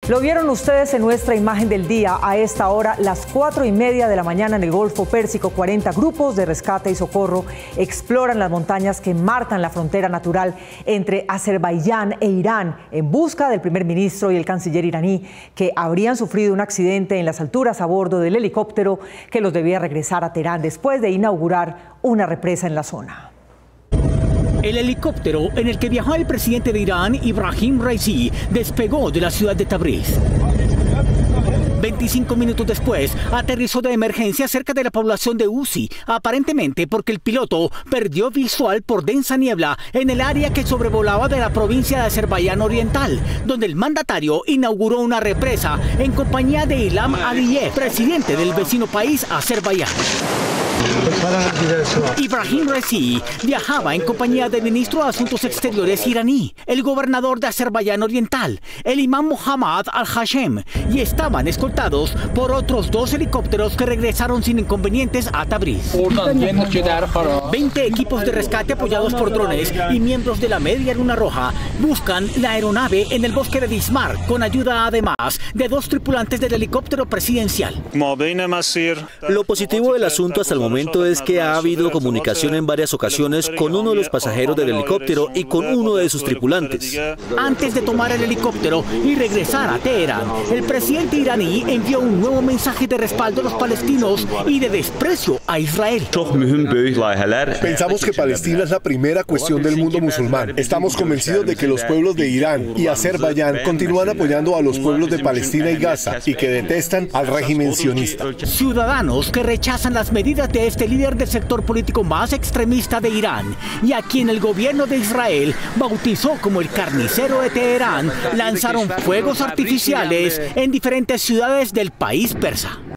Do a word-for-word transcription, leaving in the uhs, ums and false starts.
Lo vieron ustedes en nuestra imagen del día. A esta hora, las cuatro y media de la mañana en el Golfo Pérsico, cuarenta grupos de rescate y socorro exploran las montañas que marcan la frontera natural entre Azerbaiyán e Irán en busca del primer ministro y el canciller iraní, que habrían sufrido un accidente en las alturas a bordo del helicóptero que los debía regresar a Teherán después de inaugurar una represa en la zona. El helicóptero en el que viajó el presidente de Irán, Ibrahim Raisi, despegó de la ciudad de Tabriz. veinticinco minutos después, aterrizó de emergencia cerca de la población de Uzi, aparentemente porque el piloto perdió visual por densa niebla en el área que sobrevolaba de la provincia de Azerbaiyán Oriental, donde el mandatario inauguró una represa en compañía de Ilham Aliyev, presidente del vecino país Azerbaiyán. Ibrahim Raisi viajaba en compañía del ministro de Asuntos Exteriores iraní, el gobernador de Azerbaiyán Oriental, el imán Mohammad Al-Hashem, y estaban escoltados por otros dos helicópteros que regresaron sin inconvenientes a Tabriz. veinte equipos de rescate apoyados por drones y miembros de la Media Luna Roja buscan la aeronave en el bosque de Dismar, con ayuda además de dos tripulantes del helicóptero presidencial. Lo positivo del asunto hasta el momento es que ha habido comunicación en varias ocasiones con uno de los pasajeros del helicóptero y con uno de sus tripulantes. Antes de tomar el helicóptero y regresar a Teherán, el presidente iraní envió un nuevo mensaje de respaldo a los palestinos y de desprecio a Israel. Pensamos que Palestina es la primera cuestión del mundo musulmán. Estamos convencidos de que los pueblos de Irán y Azerbaiyán continúan apoyando a los pueblos de Palestina y Gaza y que detestan al régimen sionista. Ciudadanos que rechazan las medidas de este líder del sector político más extremista de Irán y a quien el gobierno de Israel bautizó como el carnicero de Teherán, lanzaron fuegos artificiales en diferentes ciudades del país persa.